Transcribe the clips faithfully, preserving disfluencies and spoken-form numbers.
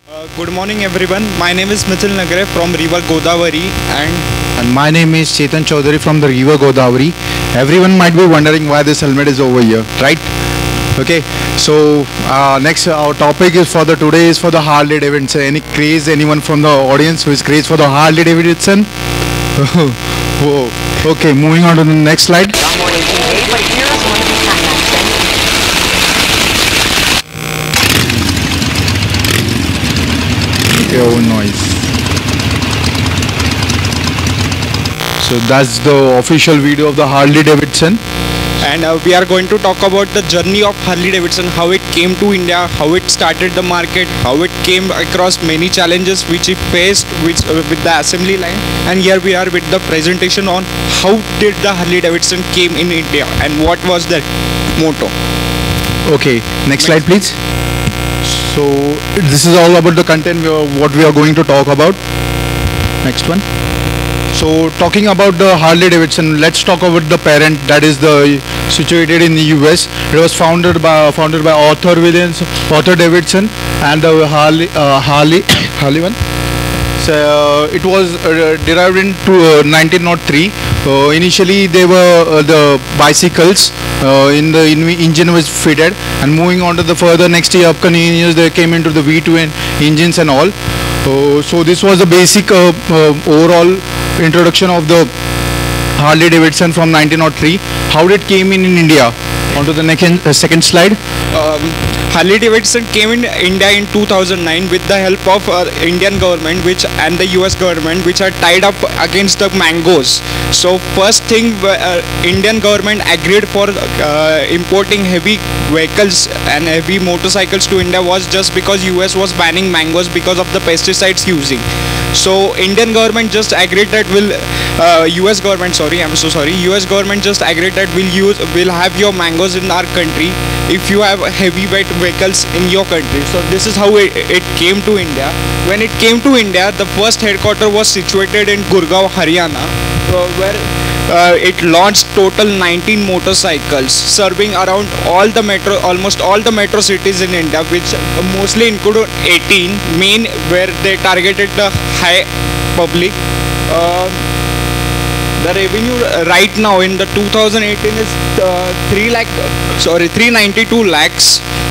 Uh, good morning everyone. My name is Mithil Nagare from River Godavari and And my name is Chetan Chaudhary from the River Godavari. Everyone might be wondering why this helmet is over here, right? Okay, so uh, next our topic is for the today is for the Harley Davidson. Any craze, anyone from the audience who is craze for the Harley Davidson? Whoa. Okay, moving on to the next slide. Oh, noise. So that's the official video of the Harley Davidson. and uh, we are going to talk about the journey of Harley Davidson, how it came to India, how it started the market, how it came across many challenges which it faced which, uh, with the assembly line. And here we are with the presentation on how did the Harley Davidson came in India and what was their motto. Okay, next slide please. So this is all about the content we are, what we are going to talk about. Next one. So talking about the Harley Davidson, let's talk about the parent that is the situated in the U S. It was founded by founded by Arthur Williams, Arthur Davidson, and the Harley uh, Harley Harley one. So uh, it was uh, derived into uh, nineteen oh three. Uh, initially, they were uh, the bicycles. Uh, in the in engine was fitted, and moving on to the further next year, upcoming years, they came into the V two en engines and all. Uh, so this was the basic uh, uh, overall introduction of the Harley Davidson from nineteen oh three. How it came in in India. On to the next uh, second slide. Um, Harley Davidson came in India in two thousand nine with the help of uh, Indian government which and the U S government which are tied up against the mangoes. So first thing uh, Indian government agreed for uh, importing heavy vehicles and heavy motorcycles to India was just because U S was banning mangoes because of the pesticides using. So Indian government just agreed that will uh, U S government sorry I'm so sorry U S government just agreed that will use will have your mangoes in our country if you have heavyweight vehicles in your country. So this is how it, it came to India. When it came to India, the first headquarter was situated in Gurgaon, Haryana, uh, where uh, it launched total nineteen motorcycles serving around all the metro almost all the metro cities in India, which mostly include eighteen main where they targeted the high public. Uh, The revenue right now in the two thousand eighteen is uh, three lakh, sorry, three ninety-two lakhs.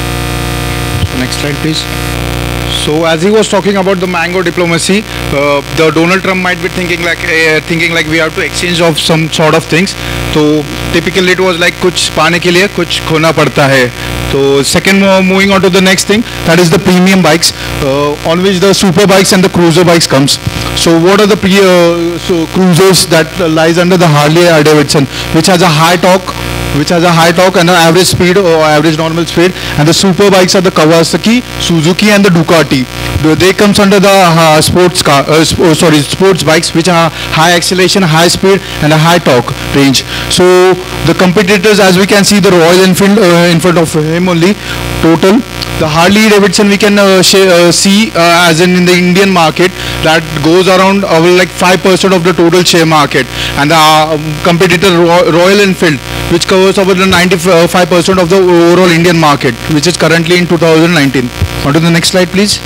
So next slide, please. So as he was talking about the mango diplomacy, uh, the Donald Trump might be thinking like uh, thinking like we have to exchange of some sort of things. So typically it was like कुछ पाने के लिए कुछ खोना पड़ता है. So second, uh, moving on to the next thing, that is the premium bikes, uh, on which the super bikes and the cruiser bikes comes. So what are the pre uh, so cruisers that uh, lies under the Harley Davidson, which has a high torque, which has a high torque and an average speed or average normal speed, and the super bikes are the Kawasaki, Suzuki, and the Ducati. They comes under the uh, sports car, uh, sp oh, sorry, sports bikes, which are high acceleration, high speed, and a high torque range. So the competitors, as we can see, the Royal Enfield uh, in front of him only. Total, the Harley Davidson we can uh, uh, see uh, as in, in the Indian market that goes around uh, like five percent of the total share market, and the uh, competitor Ro Royal Enfield, which covers over the ninety-five percent of the overall Indian market, which is currently in two thousand nineteen. On to the next slide, please.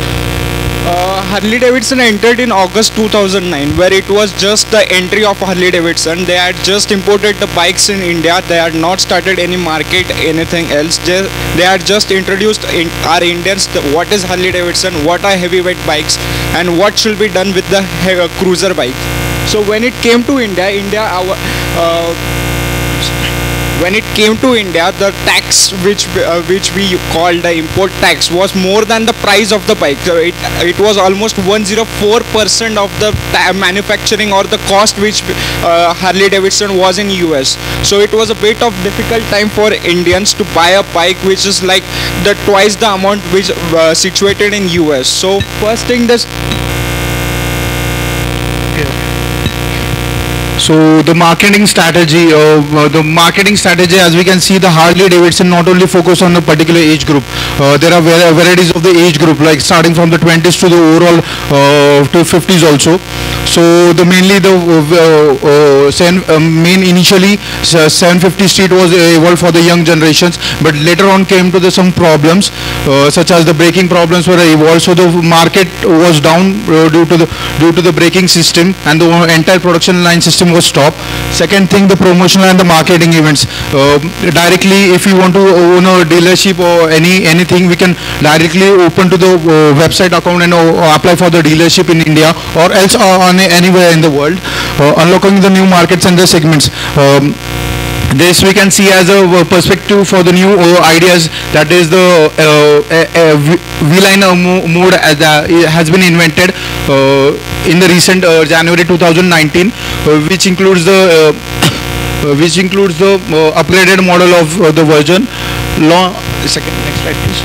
Uh, Harley Davidson entered in August two thousand nine, where it was just the entry of Harley Davidson. They had just imported the bikes in India. They had not started any market, anything else. Just, they had just introduced in our Indians the, what is Harley Davidson, what are heavyweight bikes, and what should be done with the uh, cruiser bike. So when it came to India, India our uh, when it came to India, the tax which uh, which we call the import tax was more than the price of the bike. So it it was almost one hundred four percent of the manufacturing or the cost which uh, Harley Davidson was in U S. So it was a bit of difficult time for Indians to buy a bike which is like the twice the amount which uh, situated in U S. So first thing this. So the marketing strategy, uh, uh, the marketing strategy, as we can see, the Harley Davidson not only focus on a particular age group. Uh, there are var- varieties of the age group, like starting from the twenties to the overall uh, to fifties also. So the mainly the uh, uh, seven, uh, main initially uh, seven fifty street was evolved for the young generations, but later on came to the some problems uh, such as the braking problems were evolved. So the market was down uh, due to the due to the braking system, and the entire production line system was stopped. Second thing, the promotional and the marketing events. Uh, directly, if you want to own a dealership or any anything, we can directly open to the uh, website account and uh, apply for the dealership in India or else uh, on anywhere in the world, uh, unlocking the new markets and the segments. Um, this we can see as a uh, perspective for the new uh, ideas, that is the uh, uh, V-line uh, mo mode as uh, has been invented uh, in the recent uh, January two thousand nineteen, uh, which includes the uh, uh, which includes the uh, upgraded model of uh, the version. Long second, next slide please.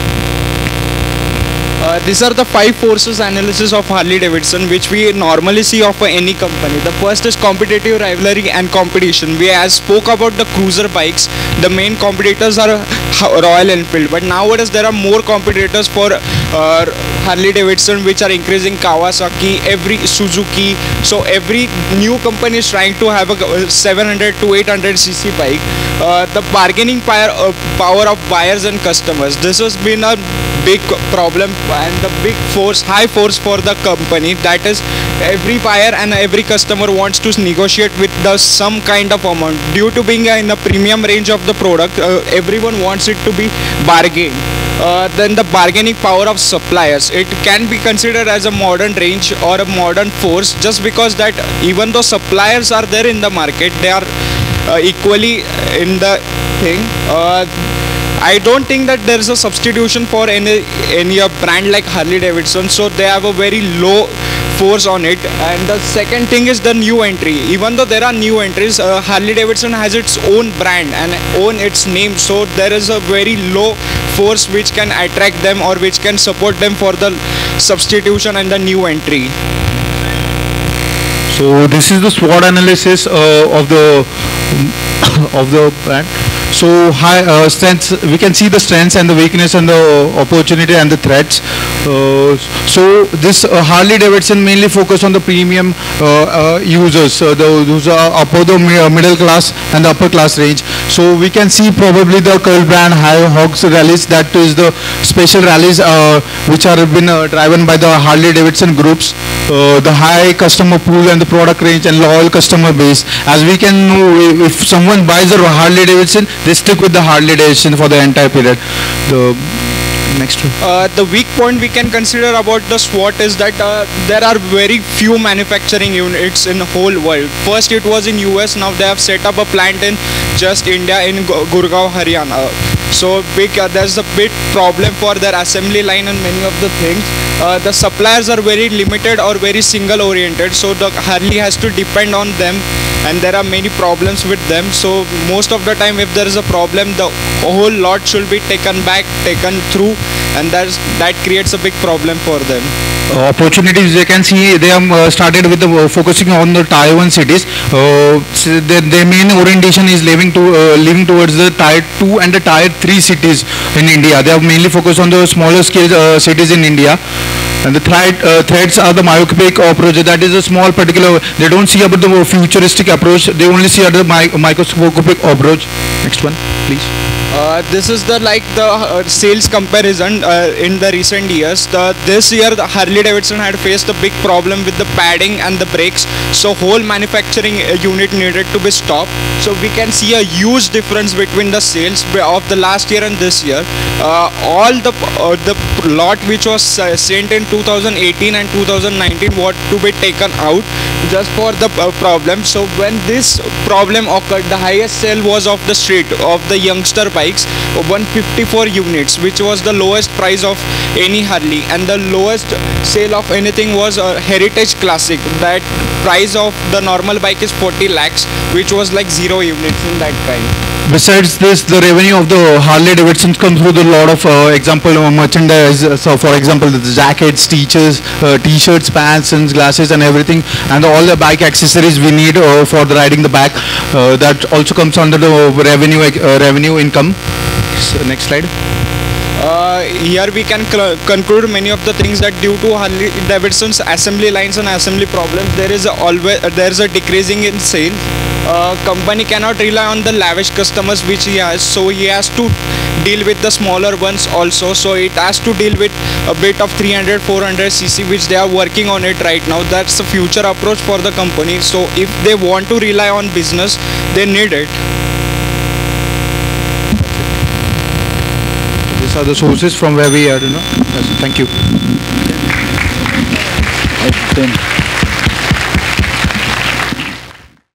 Uh, these are the five forces analysis of Harley Davidson which we normally see of uh, any company. The first is competitive rivalry and competition. We as spoke about the cruiser bikes. The main competitors are Royal Enfield, but nowadays there are more competitors for uh, Harley Davidson, which are increasing. Kawasaki, every Suzuki. So every new company is trying to have a seven hundred to eight hundred c c bike. Uh, the bargaining power, uh, power of buyers and customers. This has been a big problem and the big force, high force for the company. That is, every buyer and every customer wants to negotiate with the some kind of amount. Due to being in the premium range of the product, uh, everyone wants it to be bargained. Uh, then the bargaining power of suppliers. It can be considered as a modern range or a modern force, just because that even though suppliers are there in the market, they are uh, equally in the thing. Uh, I don't think that there is a substitution for any any a brand like Harley Davidson, so they have a very low force on it. And the second thing is the new entry. Even though there are new entries, uh, Harley Davidson has its own brand and own its name, so there is a very low force which can attract them or which can support them for the substitution and the new entry. So this is the SWOT analysis uh, of the of the brand. So high uh, strengths, we can see the strengths and the weakness and the opportunity and the threats. Uh, so this uh, Harley Davidson mainly focus on the premium uh, uh, users, uh, the, those are upper the middle class and the upper class range. So we can see probably the Curl brand High Hogs rallies, that is the special rallies uh, which are been uh, driven by the Harley Davidson groups. Uh, the high customer pool and the product range and loyal customer base. As we can know, if someone buys a Harley Davidson, they stick with the Harley Davidson for the entire period. The next one. Uh, the weak point we can consider about the SWOT is that uh, there are very few manufacturing units in the whole world. First it was in U S, now they have set up a plant in just India in Gurgaon, Haryana. So big, uh, there's a bit problem for their assembly line and many of the things. Uh, the suppliers are very limited or very single oriented, so the Harley has to depend on them, and there are many problems with them. So most of the time if there is a problem, the whole lot should be taken back, taken through, and that's, that creates a big problem for them. Uh, opportunities they can see, they have uh, started with the uh, focusing on the tier one cities. Uh, so their, their main orientation is living to uh, living towards the tier two and the tier three cities in India. They have mainly focused on the smaller scale uh, cities in India. And the thread, uh, threads are the myopic approach. That is a small particular. They don't see about the futuristic approach. They only see at the mi microscopic approach. Next one, please. Uh, this is the like the uh, sales comparison uh, in the recent years. The, this year the Harley Davidson had faced a big problem with the padding and the brakes, so whole manufacturing uh, unit needed to be stopped. So we can see a huge difference between the sales of the last year and this year. Uh, all the uh, the lot which was uh, sent in two thousand eighteen and two thousand nineteen what to be taken out just for the uh, problem. So when this problem occurred, the highest sale was of the street of the youngster bike. bikes, one hundred fifty-four units, which was the lowest price of any Harley, and the lowest sale of anything was a Heritage Classic. That price of the normal bike is forty lakhs, which was like zero units in that kind. Besides this, the revenue of the Harley Davidson comes through the lot of uh, example uh, merchandise. Uh, so, for example, the jackets, t-shirts, uh, t-shirts, pants, and glasses, and everything, and all the bike accessories we need uh, for the riding the bike. Uh, that also comes under the revenue uh, revenue income. So, next slide. Uh, here we can conclude many of the things that due to Harley Davidson's assembly lines and assembly problems, there is a always uh, there is a decreasing in sales. Uh, company cannot rely on the lavish customers which he has, so he has to deal with the smaller ones also. So it has to deal with a bit of three hundred, four hundred c c, which they are working on it right now. That's the future approach for the company. So if they want to rely on business, they need it. These are the sources from where we are, you know. Thank you.